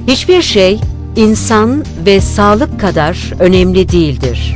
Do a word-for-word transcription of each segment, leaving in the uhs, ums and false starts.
Hiçbir şey insan ve sağlık kadar önemli değildir.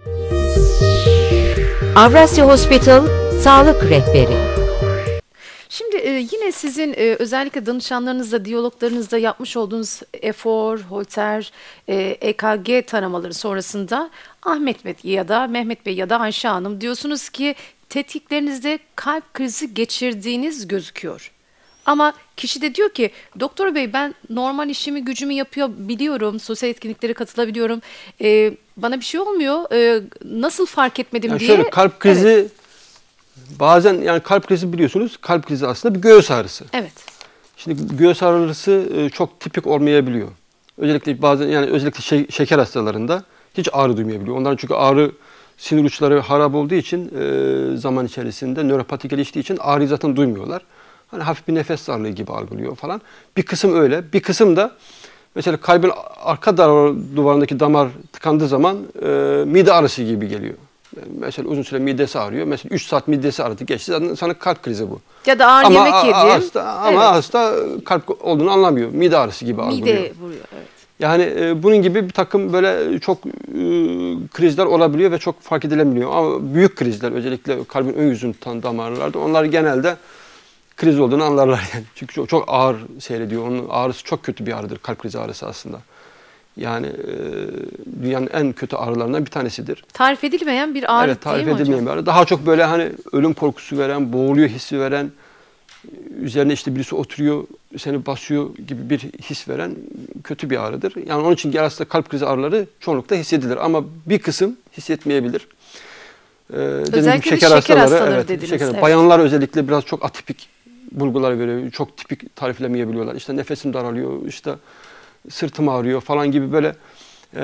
Avrasya Hospital Sağlık Rehberi. Şimdi e, yine sizin e, özellikle danışanlarınızla, diyaloglarınızda yapmış olduğunuz efor, Holter, e, E K G taramaları sonrasında Ahmet Bey ya da Mehmet Bey ya da Ayşe Hanım diyorsunuz ki tetkiklerinizde kalp krizi geçirdiğiniz gözüküyor. Ama kişi de diyor ki doktor bey ben normal işimi gücümü yapıyor biliyorum, sosyal etkinliklere katılabiliyorum, e, bana bir şey olmuyor, e, nasıl fark etmedim Yani diye. şöyle kalp krizi Evet. bazen yani kalp krizi biliyorsunuz kalp krizi aslında bir göğüs ağrısı. Evet. Şimdi göğüs ağrısı çok tipik olmayabiliyor. Özellikle bazen yani özellikle şey, şeker hastalarında hiç ağrı duymayabiliyor. Onların çünkü ağrı sinir uçları harap olduğu için e, zaman içerisinde nöropati geliştiği için ağrıyı zaten duymuyorlar. Hani hafif bir nefes darlığı gibi algılıyor falan. Bir kısım öyle. Bir kısım da mesela kalbin arka duvarındaki damar tıkandığı zaman e, mide ağrısı gibi geliyor. Yani mesela uzun süre midesi ağrıyor. Mesela üç saat midesi ağrıdı geçti. Zaten sana kalp krizi bu. Ya da ağır ama yemek yedim. Hasta, ama Evet. hasta kalp olduğunu anlamıyor. Mide ağrısı gibi algılıyor. Mide vuruyor. Evet. Yani e, bunun gibi bir takım böyle çok e, krizler olabiliyor ve çok fark edilebiliyor. Ama büyük krizler özellikle kalbin ön yüzünü tutan damarlarda onlar genelde kriz olduğunu anlarlar yani. Çünkü çok, çok ağır seyrediyor. Onun ağrısı çok kötü bir ağrıdır. Kalp krizi ağrısı aslında. Yani e, dünyanın en kötü ağrılarından bir tanesidir. Tarif edilmeyen bir ağrı evet, tarif değil mi edilmeyen hocam? bir ağrı. Daha çok böyle hani ölüm korkusu veren, boğuluyor hissi veren, üzerine işte birisi oturuyor, seni basıyor gibi bir his veren kötü bir ağrıdır. Yani onun için aslında kalp krizi ağrıları çoğunlukla hissedilir ama bir kısım hissetmeyebilir. Ee, Özellikle gibi şeker, şeker hastaları evet, dediniz. Şeker, evet. Bayanlar özellikle biraz çok atipik bulgular veriyor. Çok tipik tariflemeyebiliyorlar. İşte nefesim daralıyor, işte sırtım ağrıyor falan gibi böyle e,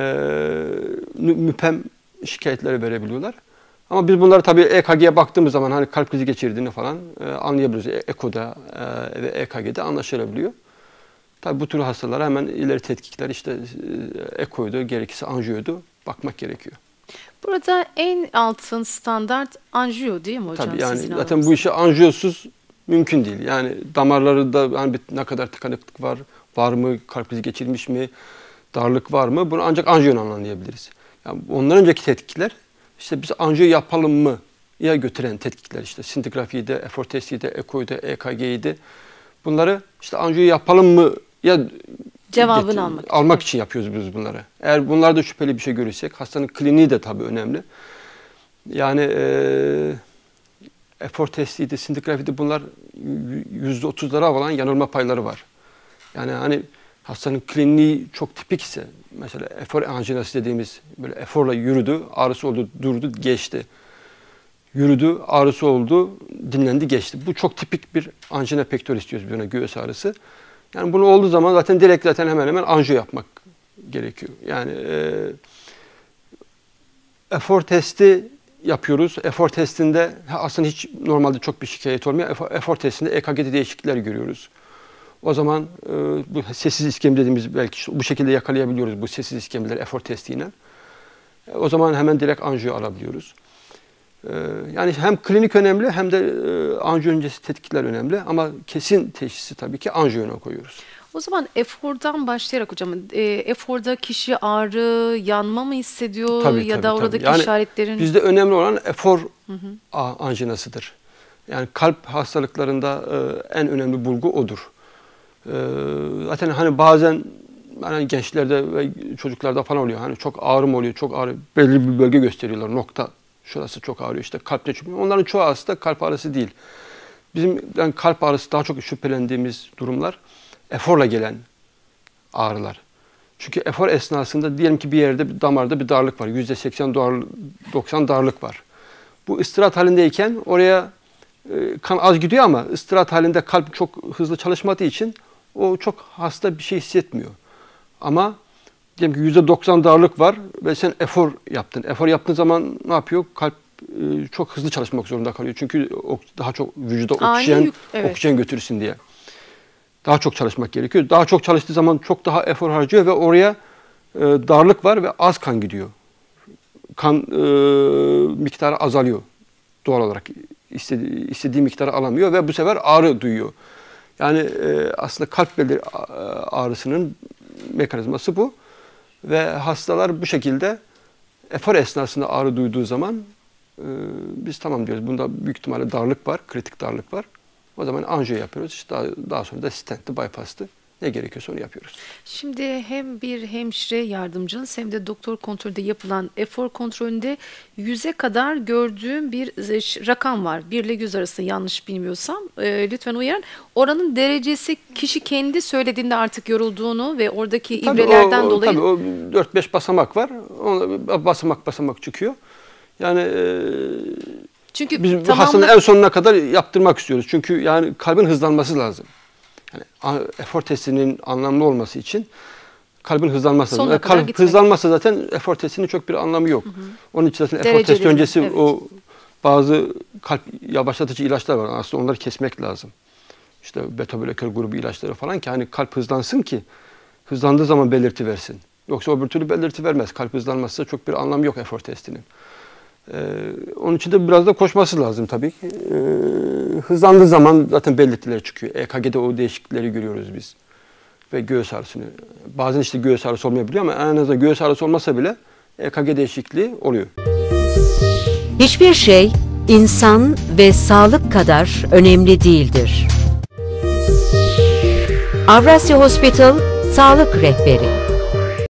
müphem şikayetleri verebiliyorlar. Ama biz bunları tabii E K G'ye baktığımız zaman hani kalp krizi geçirdiğini falan e, anlayabiliyoruz. E K G'da e, ve E K G'de anlaşılabiliyor. Tabii bu tür hastalara hemen ileri tetkikler işte e, E K O'ydu, gerekirse anjiyoydu bakmak gerekiyor. Burada en altın standart anjiyo değil mi hocam? Tabii yani sizin zaten alanınızda? bu işi anjiyosuz mümkün değil. Yani damarları da hani bir, ne kadar tıkanıklık var, var mı, kalp krizi geçirmiş mi, darlık var mı bunu ancak anjiyodan anlayabiliriz. Yani ondan önceki tetkikler işte biz anjiyo yapalım mı ya götüren tetkikler işte sintigrafiydi, efor testiydi, E K O'ydu, E K G'ydi. Bunları işte anjiyo yapalım mı ya Cevabını get- almak için. almak için yapıyoruz biz bunları. Eğer bunlarda şüpheli bir şey görürsek hastanın kliniği de tabii önemli. Yani e, efor testiydi, sintigrafiydi bunlar yüzde otuzlara olan yanılma payları var. Yani hani hastanın kliniği çok tipik ise mesela efor anjinası dediğimiz böyle eforla yürüdü, ağrısı oldu, durdu, geçti. Yürüdü, ağrısı oldu, dinlendi, geçti. Bu çok tipik bir anjina pectoris diyoruz buna, göğüs ağrısı. Yani bunu olduğu zaman zaten direkt zaten hemen hemen anjiyo yapmak gerekiyor. Yani e, efor testi yapıyoruz. Efor testinde aslında hiç normalde çok bir şikayet olmuyor. Efor, efor testinde E K G'de değişiklikler görüyoruz. O zaman e, bu sessiz iskemi dediğimiz belki işte bu şekilde yakalayabiliyoruz bu sessiz iskemileri efor testiyle. E, o zaman hemen direkt anjiyo alabiliyoruz. E, yani hem klinik önemli hem de e, anjiyo öncesi tetkikler önemli ama kesin teşhisi tabii ki anjiyona koyuyoruz. O zaman efordan başlayarak hocam, e, eforda kişi ağrı, yanma mı hissediyor Tabii, ya tabii, da tabii. oradaki Yani işaretlerin? bizde önemli olan efor hı hı. anjinasıdır. Yani kalp hastalıklarında e, en önemli bulgu odur. E, zaten hani bazen hani gençlerde ve çocuklarda falan oluyor. Hani çok ağrım oluyor, çok ağrı belli bir bölge gösteriyorlar. Nokta şurası çok ağrıyor işte kalpte çünkü. Onların çoğu aslında kalp ağrısı değil. Bizim yani kalp ağrısı daha çok şüphelendiğimiz durumlar eforla gelen ağrılar. Çünkü efor esnasında diyelim ki bir yerde bir damarda bir darlık var. yüzde seksen doksan darlık var. Bu istirahat halindeyken oraya e, kan az gidiyor ama istirahat halinde kalp çok hızlı çalışmadığı için o çok hasta bir şey hissetmiyor. Ama diyelim ki yüzde doksan darlık var ve sen efor yaptın. Efor yaptığın zaman ne yapıyor? Kalp e, çok hızlı çalışmak zorunda kalıyor. Çünkü daha çok vücuda oksijen, yük, evet. oksijen götürsün diye. Daha çok çalışmak gerekiyor. Daha çok çalıştığı zaman çok daha efor harcıyor ve oraya e, darlık var ve az kan gidiyor. Kan e, miktarı azalıyor doğal olarak. İstediği, istediği miktarı alamıyor ve bu sefer ağrı duyuyor. Yani e, aslında kalp beli ağrısının mekanizması bu. Ve hastalar bu şekilde efor esnasında ağrı duyduğu zaman e, biz tamam diyoruz. Bunda büyük ihtimalle darlık var, kritik darlık var. O zaman anjiyo yapıyoruz. İşte daha, daha sonra da stentli, bypass'tı. Ne gerekiyorsa onu yapıyoruz. Şimdi hem bir hemşire yardımcınız hem de doktor kontrolünde yapılan efor kontrolünde yüze kadar gördüğüm bir rakam var. bir ile yüz arası yanlış bilmiyorsam. E, lütfen uyarın. Oranın derecesi kişi kendi söylediğinde artık yorulduğunu ve oradaki Tabii ibrelerden o, dolayı. Tabii o dört beş basamak var. Ona basamak basamak çıkıyor. Yani e, Çünkü biz bu tamamlı... hastanın en sonuna kadar yaptırmak istiyoruz. Çünkü yani kalbin hızlanması lazım. Yani efor testinin anlamlı olması için kalbin hızlanması lazım. Yani kalp hızlanmazsa zaten efor testinin çok bir anlamı yok. Hı hı. Onun için zaten efor testi öncesi evet. o bazı kalp yavaşlatıcı ilaçlar var. Aslında onları kesmek lazım. İşte beta bloker grubu ilaçları falan ki hani kalp hızlansın ki hızlandığı zaman belirti versin. Yoksa öbür türlü belirti vermez. Kalp hızlanmazsa çok bir anlamı yok efor testinin. Ee, onun için de biraz da koşması lazım tabii ki. Ee, hızlandığı zaman zaten belirtiler çıkıyor. E K G'de o değişiklikleri görüyoruz biz. Ve göğüs ağrısını. Bazen işte göğüs ağrısı olmayabiliyor ama en azından göğüs ağrısı olmasa bile E K G değişikliği oluyor. Hiçbir şey insan ve sağlık kadar önemli değildir. Avrasya Hospital Sağlık Rehberi.